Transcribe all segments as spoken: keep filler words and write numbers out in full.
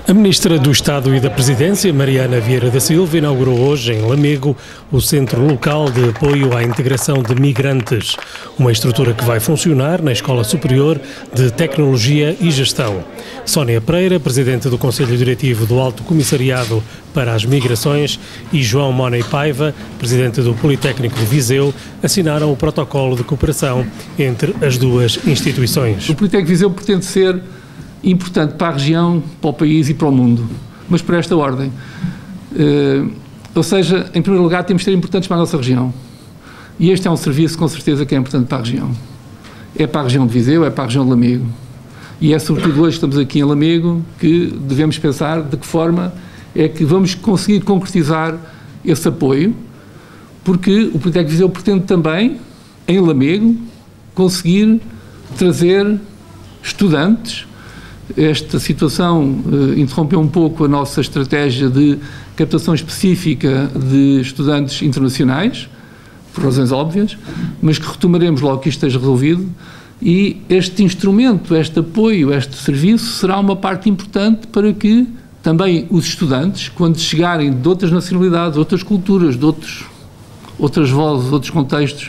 A Ministra do Estado e da Presidência, Mariana Vieira da Silva, inaugurou hoje em Lamego o Centro Local de Apoio à Integração de Migrantes, uma estrutura que vai funcionar na Escola Superior de Tecnologia e Gestão. Sónia Pereira, Presidente do Conselho Diretivo do Alto Comissariado para as Migrações, e João Money Paiva, Presidente do Politécnico de Viseu, assinaram o protocolo de cooperação entre as duas instituições. O Politécnico de Viseu pretende ser importante para a região, para o país e para o mundo, mas por esta ordem. Uh, ou seja, em primeiro lugar, temos de ser importantes para a nossa região. E este é um serviço, com certeza, que é importante para a região. É para a região de Viseu, é para a região de Lamego. E é sobretudo hoje que estamos aqui em Lamego que devemos pensar de que forma é que vamos conseguir concretizar esse apoio, porque o Politécnico de Viseu pretende também, em Lamego, conseguir trazer estudantes. Esta situação uh, interrompeu um pouco a nossa estratégia de captação específica de estudantes internacionais, por razões óbvias, mas que retomaremos logo que isto esteja resolvido, e este instrumento, este apoio, este serviço será uma parte importante para que também os estudantes, quando chegarem de outras nacionalidades, outras culturas, de outros, outras vozes, outros contextos,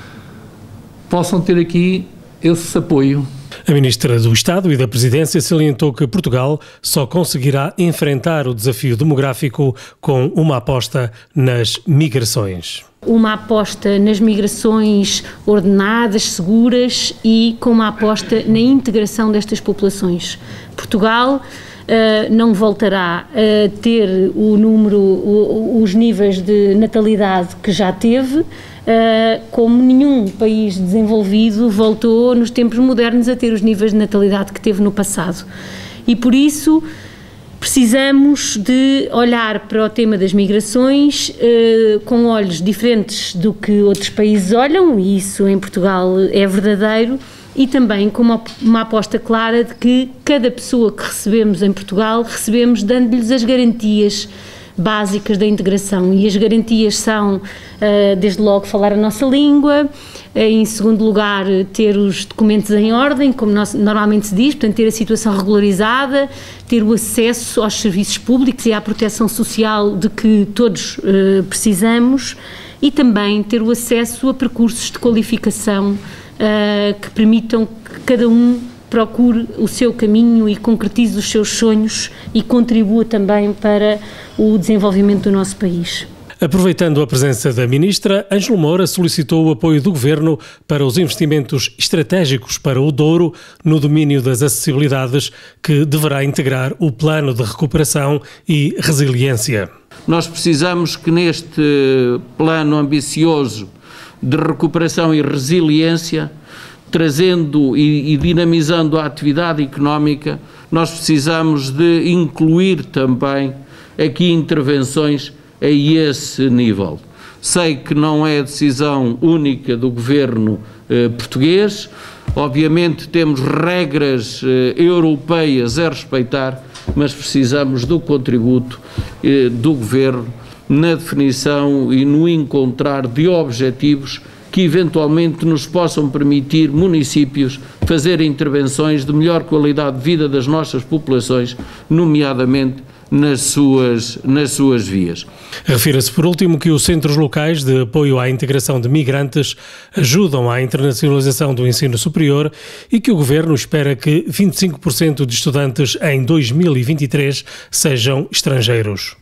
possam ter aqui esse apoio. A Ministra do Estado e da Presidência salientou que Portugal só conseguirá enfrentar o desafio demográfico com uma aposta nas migrações. Uma aposta nas migrações ordenadas, seguras e com uma aposta na integração destas populações. Portugal uh, não voltará a ter o número, o, os níveis de natalidade que já teve, Uh, como nenhum país desenvolvido voltou nos tempos modernos a ter os níveis de natalidade que teve no passado. E por isso precisamos de olhar para o tema das migrações uh, com olhos diferentes do que outros países olham, e isso em Portugal é verdadeiro, e também com uma, uma aposta clara de que cada pessoa que recebemos em Portugal, recebemos dando-lhes as garantias básicas da integração, e as garantias são, desde logo, falar a nossa língua, em segundo lugar, ter os documentos em ordem, como normalmente se diz, portanto, ter a situação regularizada, ter o acesso aos serviços públicos e à proteção social de que todos uh, precisamos, e também ter o acesso a percursos de qualificação uh, que permitam que cada um procure o seu caminho e concretize os seus sonhos e contribua também para o desenvolvimento do nosso país. Aproveitando a presença da Ministra, Ângelo Moura solicitou o apoio do Governo para os investimentos estratégicos para o Douro no domínio das acessibilidades, que deverá integrar o Plano de Recuperação e Resiliência. Nós precisamos que neste plano ambicioso de recuperação e resiliência, trazendo e, e dinamizando a atividade económica, nós precisamos de incluir também aqui intervenções a esse nível. Sei que não é decisão única do governo eh, português, obviamente temos regras eh, europeias a respeitar, mas precisamos do contributo eh, do governo na definição e no encontrar de objetivos que eventualmente nos possam permitir, municípios, fazer intervenções de melhor qualidade de vida das nossas populações, nomeadamente nas suas, nas suas vias. Refira-se, por último, que os centros locais de apoio à integração de migrantes ajudam à internacionalização do ensino superior e que o Governo espera que vinte e cinco por cento de estudantes em dois mil e vinte e três sejam estrangeiros.